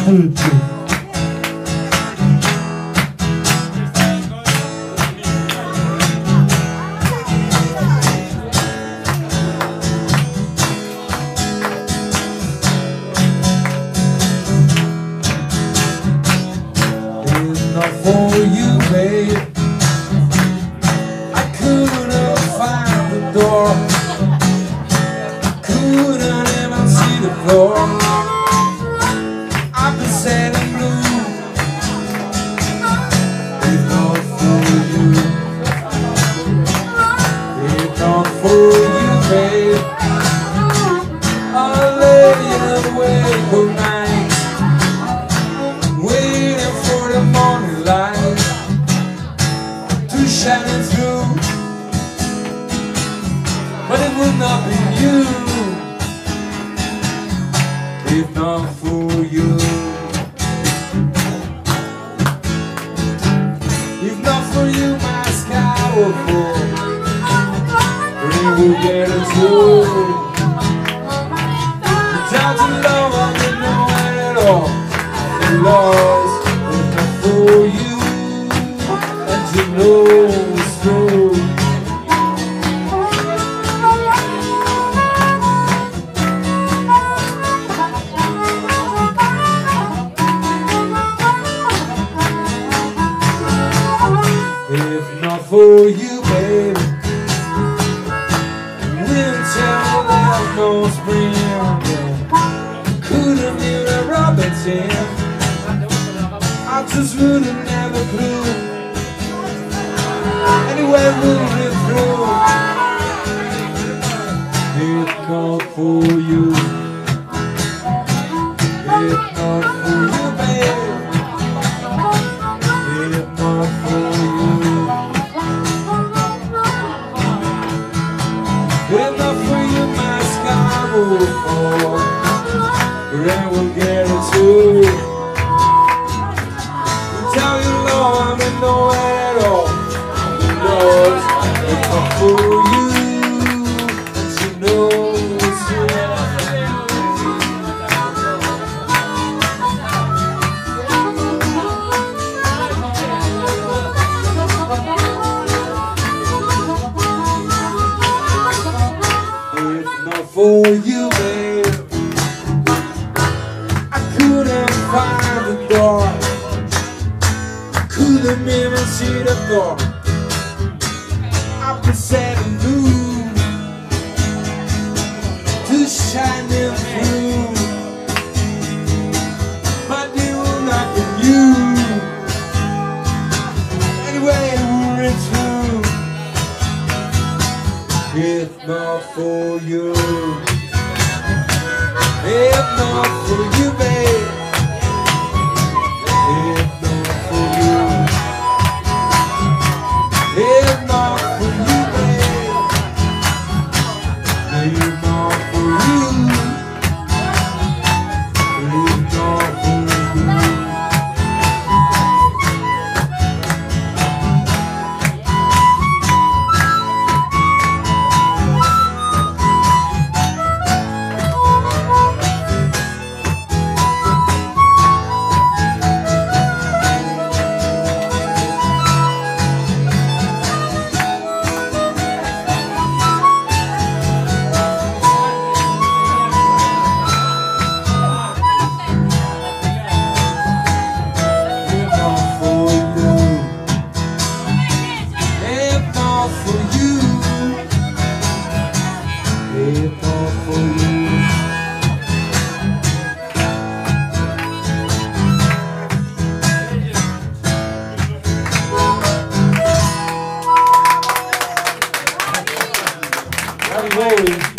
Not for you, babe. I couldn't find the door, couldn't even see the floor. I've been sad and blue. If not for you, if not for you, babe, I'll lay awake all night, waiting for the morning light to shine through. But it will not be you if not for you. If not for you, my sky will fall, rain will get us through. Without your love, I don't know it at all. And lost, if not for you, and to know it's true. If not for you, babe, winter there's no spring. Couldn't hear a robin sing, I just wouldn't have a clue. Anyway, we'll live through. If not for you, if not for you, babe, if not for you, if not for you, my sky will fall, rain will get us through. Without your love, I'm in nowhere at all. Lost, if not for you, and you know it's true. If not for you, babe, I couldn't find the door, couldn't even see the door. I've been sad and blue, to shining through. But they will not get you. Anyway, we're through. If not for you, if not for you, babe, if not for you, if not for you, babe, if not for you, if not for you. Rolling.